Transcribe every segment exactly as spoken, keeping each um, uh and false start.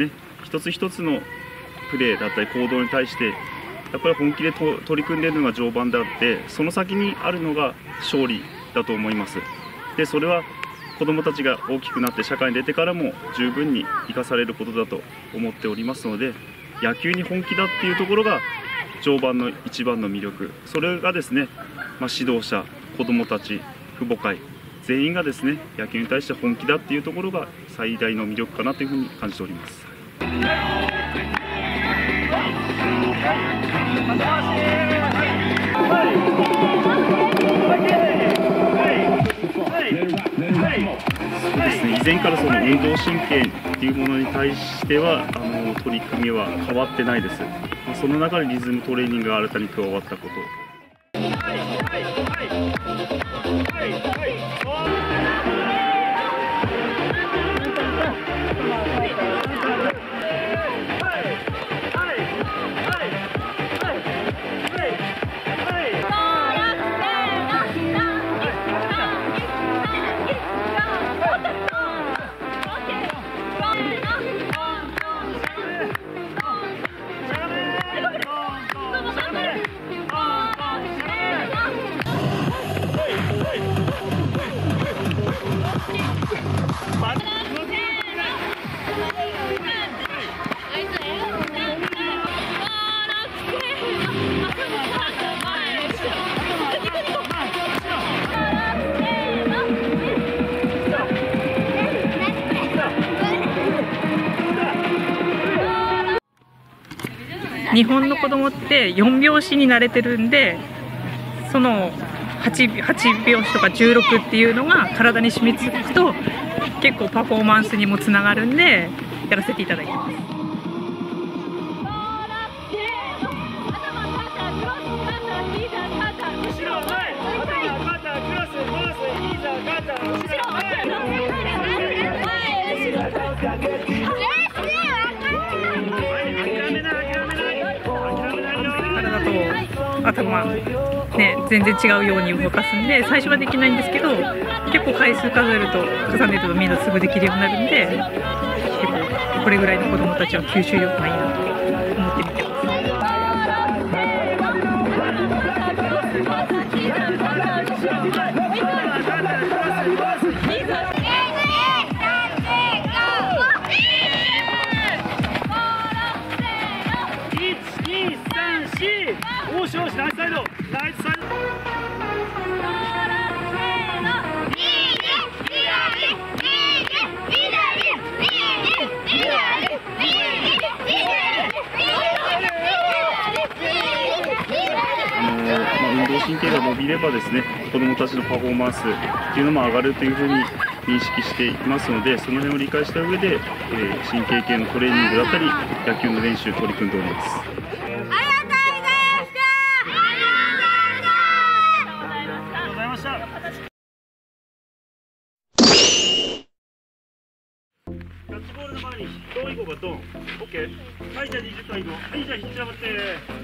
ね、一つ一つのプレーだったり行動に対してやっぱり本気でと取り組んでいるのが常磐であって、その先にあるのが勝利だと思います。でそれは子どもたちが大きくなって社会に出てからも十分に生かされることだと思っておりますので、野球に本気だっていうところが常磐の一番の魅力、それがですね、まあ、指導者、子どもたち、父母会全員がですね野球に対して本気だっていうところが最大の魅力かなというふうに感じております。そうですね、以前からその運動神経っていうものに対してはあの取り組みは変わってないです。まあ、その中でリズムトレーニングが新たに加わったこと。 日本の子供ってよんびょうしに慣れてるんで、その 8, 8拍子とかじゅうろくっていうのが体に染みつくと結構パフォーマンスにもつながるんでやらせていただきます。頭ね、全然違うように動かすんで最初はできないんですけど、結構回数数えると重ねるとみんなすぐできるようになるんで、結構これぐらいの子どもたちは吸収力がいいなと思って見てます。 おしよし、ナイスサイド、ナイスサイド。運動神経が伸びればですね、子どもたちのパフォーマンスっていうのも上がるというふうに認識していますので、その辺を理解した上で、えー、神経系のトレーニングだったり野球の練習取り組んでおります。キャッチボールの前にドン行こうか、ドン。オッケー。はい、じゃあにじゅっかい行こう。はい、じゃあ引き上がって。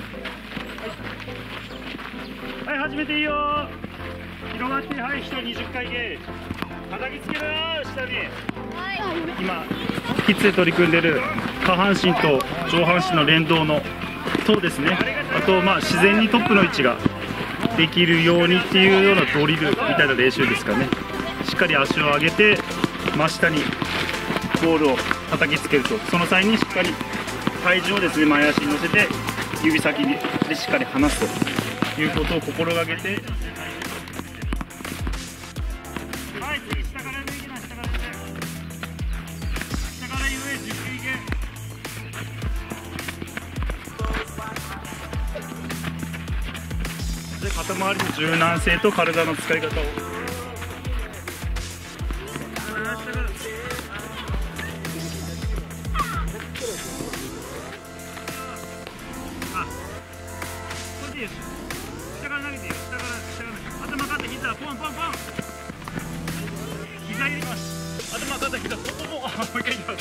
はい、はい、始めていいよ。広がって、はい、人にじゅっかいゲージ。叩きつけるよ、下に。今、キッズで取り組んでる下半身と上半身の連動のとですね。あと、まあ、自然にトップの位置ができるようにっていうようなドリルみたいな練習ですかね。しっかり足を上げて、真下に。ボールを叩きつけると、その際にしっかり体重をですね前足に乗せて指先でしっかり離すということを心がけて、はい、次下から上いきな、下から上、下から上じゅっきゅういけ。で肩周りの柔軟性と体の使い方を下から投げていいよ、下から下から頭肩膝ポンポンポン、膝入れます。頭肩膝ポンポンポン、あ、もう一回いきます。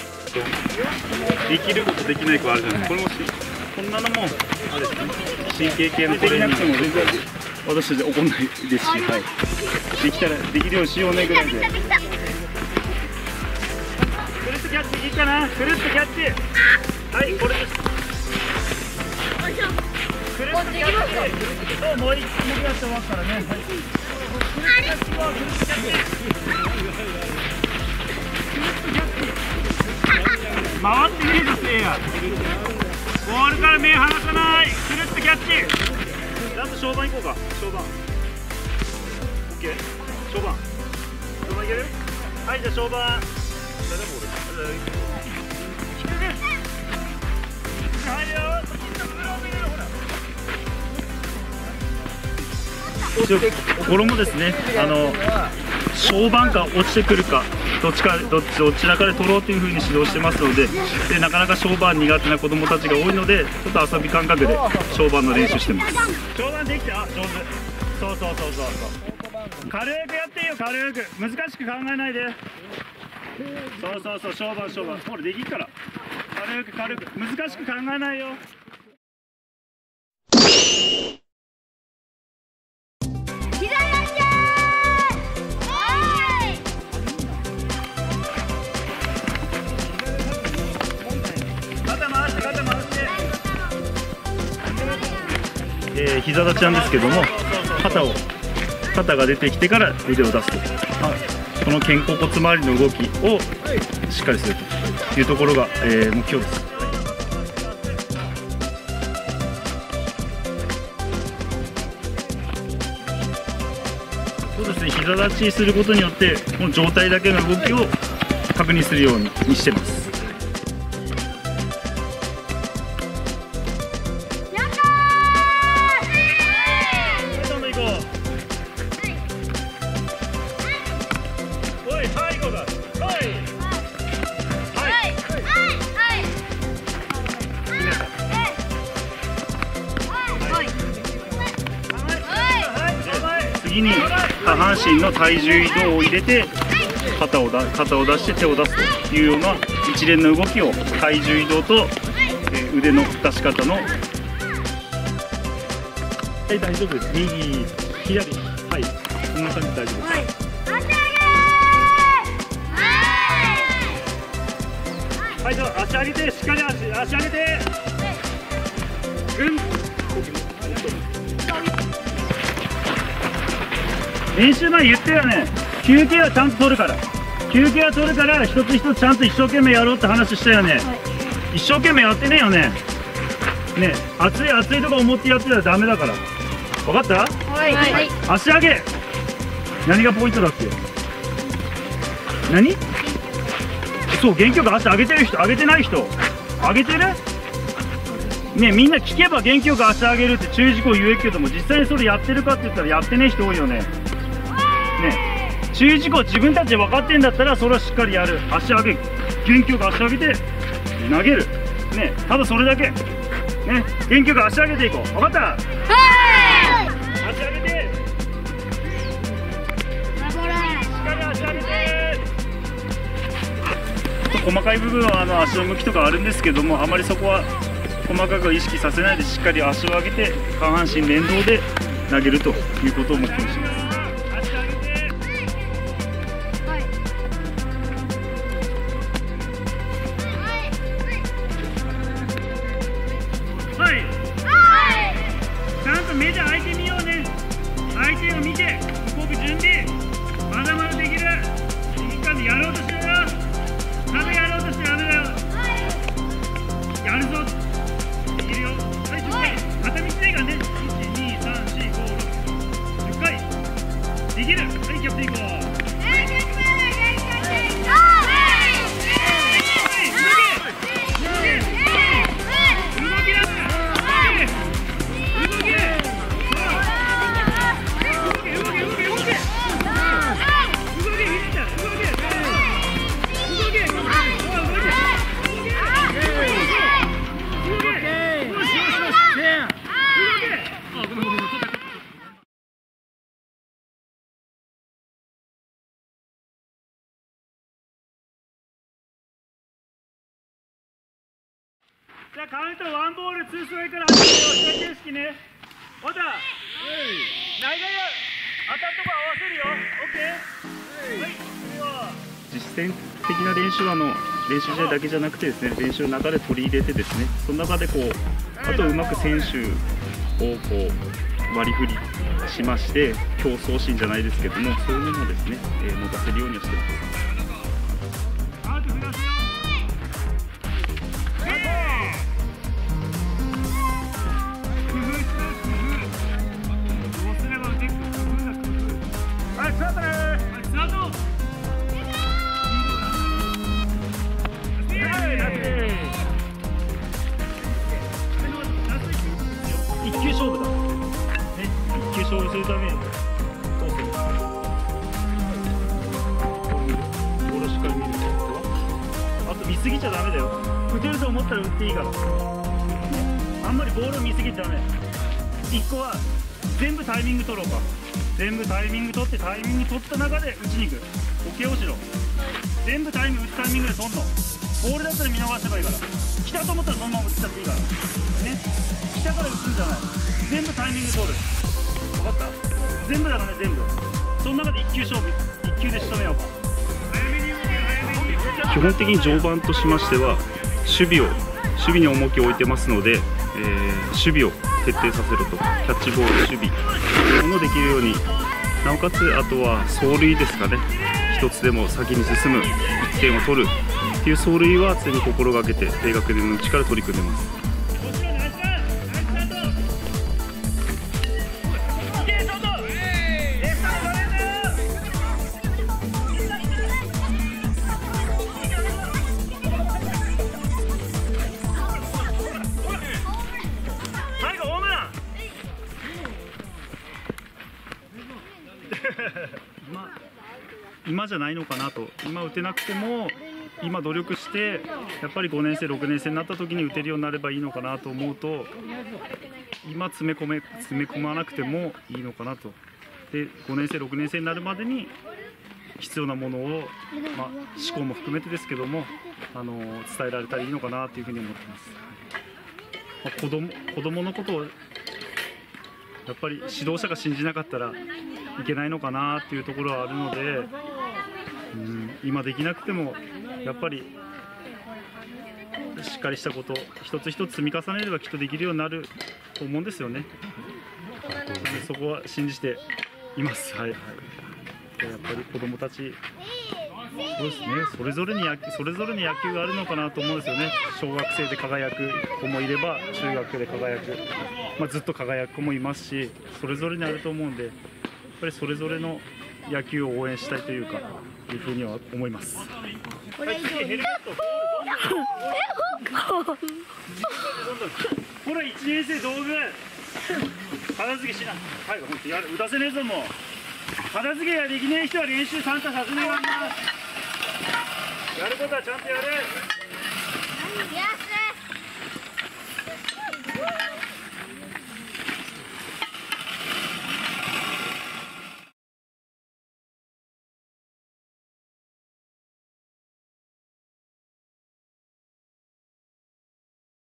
できることできない子あるじゃないですか。これもしこんなのもあれですね、神経系のトレーニングも全然私たち怒んないですし、はい、できたらできるようにしようねぐらいで。 とキャッチいいかな。くるっとキャッチ。はい、これです。くるっとキャッチ。そう、もう一回やって終わったからね。はい、くるっとキャッチはくるっとキャッチ。回ってみるぞ、せいや。ボールから目離さない。くるっとキャッチ。あと勝負行こうか。勝負。オッケー。勝負。勝負いける。はい、じゃあ勝負。誰ボール。低く。入るよ。これもですね、あの小判か落ちてくるかどっちかどっちどちらかで取ろうというふうに指導してますので、でなかなか小判苦手な子どもたちが多いので、ちょっと遊び感覚で小判の練習してます。小判できた。上手。そうそうそうそうそう。軽くやっていいよ。軽く難しく考えないで。そうそうそう、小判小判ほらできるから。軽く軽く難しく考えないよ。えー、膝立ちなんですけども、肩を肩が出てきてから腕を出すと、はい、この肩甲骨周りの動きをしっかりするというところが、えー、目標です。そうですね、膝立ちすることによってこの上体だけの動きを確認するようにしてます。次に下半身の体重移動を入れて肩をだ肩を出して手を出すというような一連の動きを体重移動と、えー、腕の出し方の、はい、大丈夫です。右左、はい、こんな感じで大丈夫です。はい、はい、じゃあ足上げて、しっかり足足上げて、ぐん。練習前言ったよね、休憩はちゃんと取るから、休憩は取るから、一つ一つちゃんと一生懸命やろうって話したよね、はい、一生懸命やってねえよね、ね、熱い熱いとか思ってやってたらダメだから、分かった？はい、はい、足上げ、何がポイントだっけ？何？そう、元気よく足上げてる人、上げてない人、上げてる？ね、みんな聞けば元気よく足上げるって注意事項言えるけども、実際にそれやってるかって言ったらやってねえ人多いよね。ね、注意事項自分たちで分かってんだったらそれはしっかりやる。足上げ、元気よく足上げて投げる、ね、ただそれだけ、ね、元気よく足上げていこう。分かった？はい、足上げて、しっかり足上げて。細かい部分はあの足の向きとかあるんですけども、あまりそこは細かく意識させないで、しっかり足を上げて下半身連動で投げるということを目標にします。目で相手見ようね。相手を見て動く準備、まだまだできる。右からやろうとしてるよ。ただやろうとしてダメだよ。やるぞ。できるよ。はい、じゅっかい。片道でいいからね。いち、に、さん、よん、ご、ろく、じゅっかいできる。はい、キャプテン行こう。じゃあカウントワンボールツーストライクから始めよう。試合形式ね。また内外野当たったとこ合わせるよ。オッケー。はい、いくよ。 実践的な練習はあの練習試合だけじゃなくてですね、練習の中で取り入れてですね、その中でこうあとうまく選手をこう割り振りしまして、競争心じゃないですけども、そういうのもですね、えー、持たせるようにはしてます。一球勝負だ。ね、一球勝負するためにどうする？ボールしっかり見ること。あと見すぎちゃダメだよ。打てると思ったら打っていいから。あんまりボールを見すぎちゃダメ。一個は全部タイミング取ろうか。全部タイミング取ってタイミング取った中で打ちに行く。オッケーをしろ。全部タイミング打つタイミングで取んの。ボールだったら見逃せばいいから。来たと思ったらそのまま打っちゃっていいからね。来たから打つんじゃない。全部タイミング取る。分かった？全部だからね、全部。その中で一球勝負、一球で仕留めようか。基本的に常磐としましては守備を守備に重きを置いてますので、えー、守備を徹底させると、キャッチボール守備というものをできるように、なおかつあとは走塁ですかね、一つでも先に進む、いってんを取るっていう走塁は常に心がけて低学年のうちから取り組んでます。今, 今じゃないのかなと。今打てなくても今努力してやっぱりごねん生ろくねん生になった時に打てるようになればいいのかなと思うと、今詰め込め詰め込まなくてもいいのかなと。でごねん生ろくねん生になるまでに必要なものを、まあ、思考も含めてですけども、あの伝えられたらいいのかなというふうに思ってます。まあ、子供子供のことをやっぱり指導者が信じなかったらいけないのかなっていうところはあるので、うん、今できなくてもやっぱりしっかりしたこと一つ一つ積み重ねればきっとできるようになると思うんですよね。そこは信じています。はいはい。やっぱり子どもたち、そうですね、それぞれに野球それぞれに野球があるのかなと思うんですよね。小学生で輝く子もいれば中学で輝く、まあ、ずっと輝く子もいますし、それぞれにあると思うんで、やっぱりそれぞれの野球を応援したいというかいうふうには思います。これ以上にほらいちねん生道具片付けしな。はい、本当やる、打たせねえぞもう。片付けができねえ人は練習参加させないわけだ。やることはちゃんとやれ。